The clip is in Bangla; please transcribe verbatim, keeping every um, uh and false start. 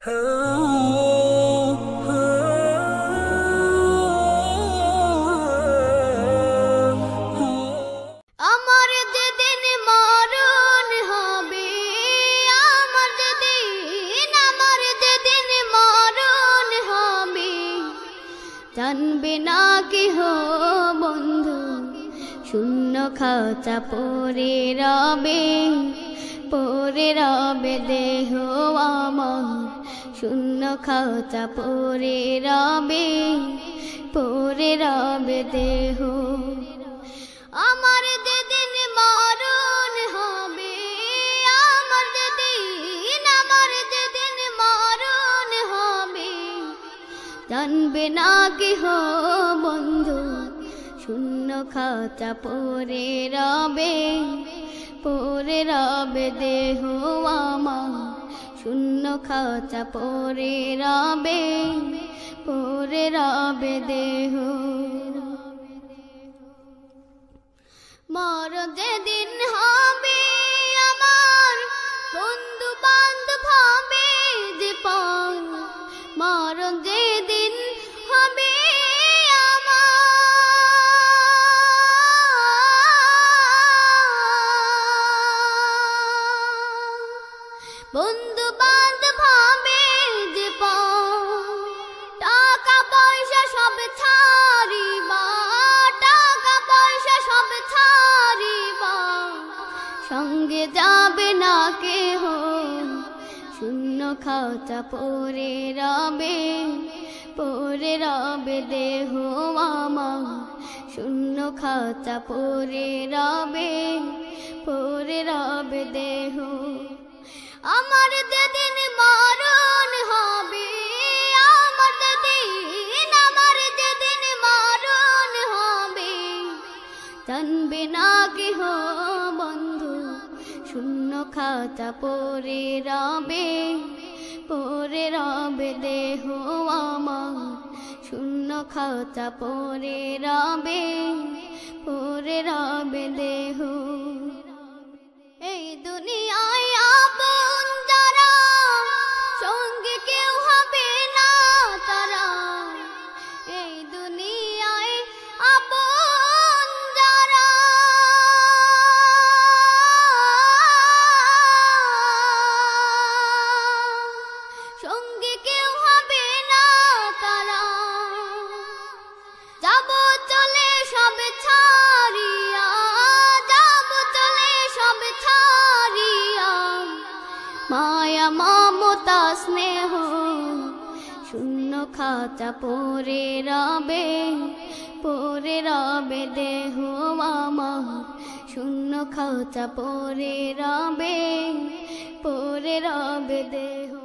আমার যেদিন মরণ হবে, আমার যেদিন আমার যেদিন মরণ হবে, জানবে না কেহ বন্ধু, শূন্য খাঁচা পড়ে রবে, পড়ে রবে দেহ আমার, শূন্য খাঁচা পড়ে রবে, পড়ে রবে দেহ। আমার যেদিন মরণ হবে, আমার যেদিন আমার যেদিন মরণ হবে, জানবে না কেহ বন্ধু, শূন্য খাঁচা পড়ে রবে, পড়ে রবে দেহ আমার, শূন্য খাঁচা পড়ে রবে, পড়ে রবে দেহ। মরণ যেদিন হবে আমার, বন্ধু বান্ধব হবে যে পর, মরণ যেদিন হবে বন্ধু বান্ধব হবে যে পর, টাকা পয়সা সব ছাড়িবা, টাকা পয়সা সব ছাড়িবা, সঙ্গে যাবে না কেহ, শূন্য খাঁচা পড়ে রবে, পড়ে রবে দেহ আমার, শূন্য খাঁচা পড়ে রবে, পড়ে রবে দেহ। আমার যেদিন মরণ হবে, আমার যেদিন আমার যেদিন মরণ হবে, জানবে না কেহ বন্ধু, শূন্য খাঁচা পড়ে রবে, পড়ে রবে দেহ আমার, শূন্য খাঁচা পড়ে রবে, পড়ে রবে দেহ। এই দুনিয়ায় আপন যারা, সঙ্গে কেউ হবে না তারা, এই দুনিয়ায় আপন যারা, সঙ্গে কেউ হবে না তারা, যাব চলে সব ছাড়িয়া, যাব চলে সব ছাড়িয়া, মায়া মমতা স্নেহ, শূন্য খাঁচা পড়ে রবে, পড়ে রবে দেহ আমার, শূন্য খাঁচা পড়ে রবে, পড়ে রবে দেহ।